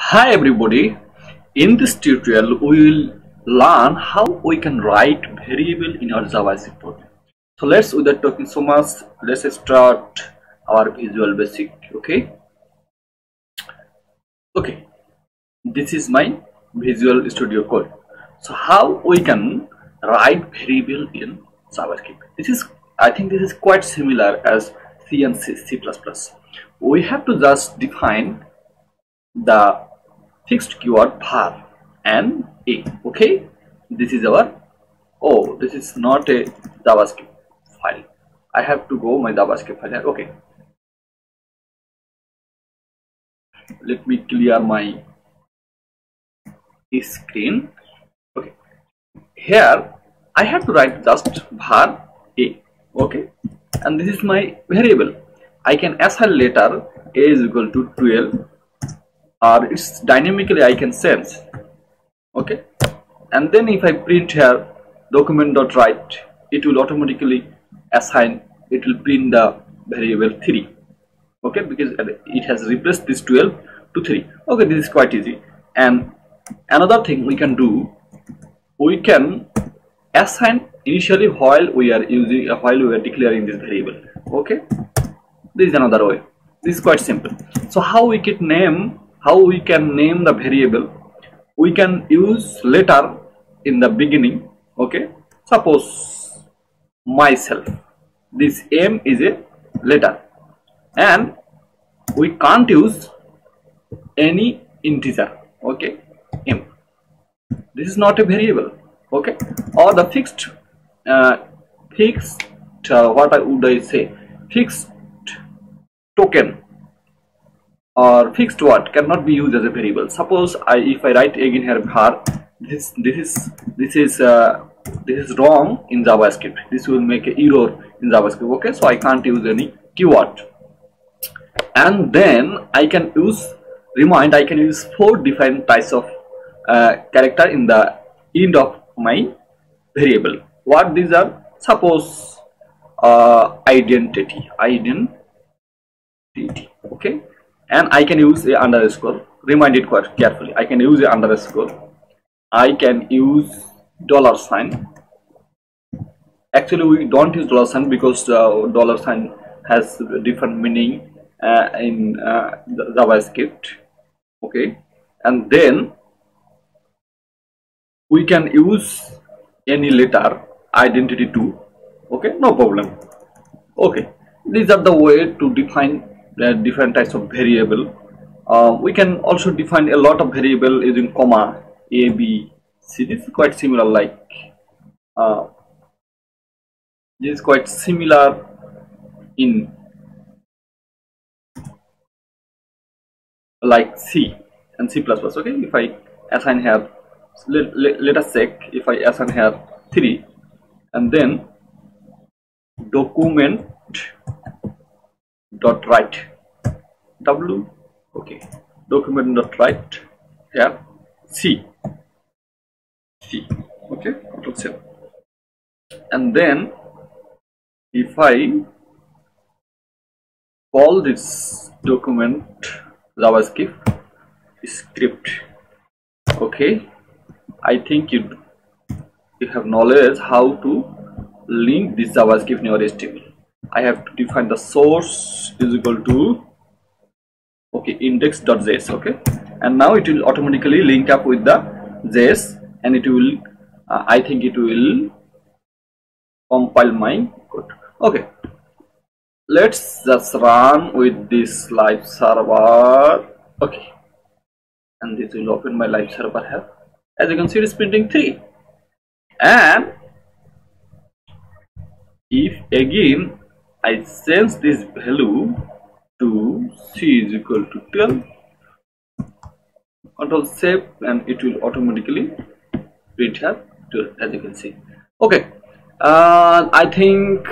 Hi everybody, in this tutorial we will learn how we can write variable in our JavaScript program. So without talking so much, let's start our Visual Basic. Okay, this is my Visual Studio Code. So how we can write variable in JavaScript? I think this is quite similar as C and C++. We have to just define the fixed keyword var and a. Okay, this is this is not a JavaScript file. I have to go my JavaScript file here. Okay, let me clear my screen. Okay, here I have to write just var a. Okay, and this is my variable. I can assign later a is equal to 12, or it's dynamically I can sense. Okay, and then if I print here document.write, it will automatically assign, it will print the variable 3. Okay, because it has replaced this 12 to 3. Okay, this is quite easy. And another thing we can do, we can assign initially while we are declaring this variable. Okay, this is another way. This is quite simple. So how we can name the variable? We can use letter in the beginning. Okay, suppose myself, this m is a letter, and we can't use any integer. Okay, m, this is not a variable. Okay, or the fixed fixed token or fixed word cannot be used as a variable. Suppose if I write again here var, this is wrong in JavaScript. This will make an error in JavaScript. Okay, so I can't use any keyword. And then I can use I can use 4 different types of character in the end of my variable. What these are? Suppose identity. Okay, and I can use a underscore. Remind it quite carefully. I can use a underscore. I can use $sign. Actually, we don't use $sign because $sign has different meaning in the JavaScript. Okay, and then we can use any letter, identity too. Okay, no problem. Okay, these are the way to define different types of variable. We can also define a lot of variable using comma, a, b, c. This is quite similar, in like C and C++. Okay, if I assign here, let us check. If I assign here 3 and then document dot write w, okay, document dot write here c, okay, Control save. And then if I call this document JavaScript script, okay, I think you have knowledge how to link this JavaScript in your HTML. I have to define the source is equal to, okay, index.js. Okay, and now it will automatically link up with the JS, and it will I think it will compile my code. Okay, let's just run with this live server. Okay, and this will open my live server here. As you can see, it is printing 3. And if again I change this value to c is equal to 12, Control save, and it will automatically print here 12, as you can see. Okay, I think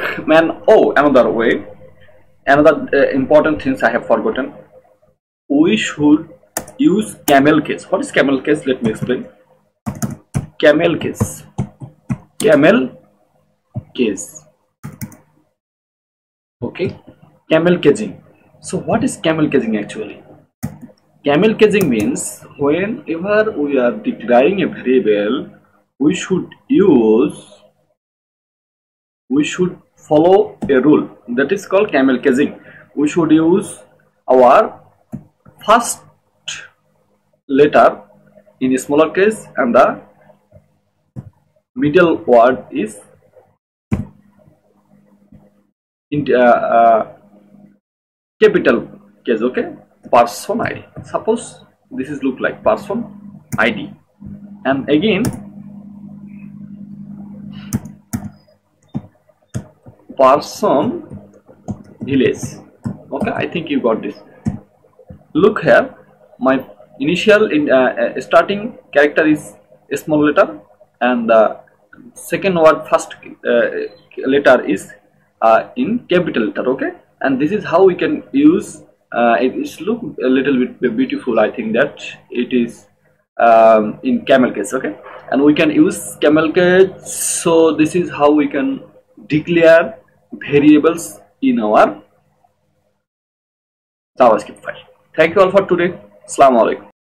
another important things I have forgotten. We should use camel case. What is camel case? Let me explain. Camel case. Okay, camel caging. So what is camel caging actually? Camel casing means whenever we are declaring a variable, we should follow a rule that is called camel casing. We should use our first letter in a smaller case and the middle word is in capital case. Okay, person ID. Suppose this is look like person ID, and again person village. Okay, I think you got this. Look here, my initial starting character is a small letter, and the second word first letter is in capital letter. Okay, and this is how we can use it look a little bit beautiful. I think that it is in camel case. Okay, and we can use camel case. So this is how we can declare variables in our JavaScript file. Thank you all for today. Assalamu alaikum.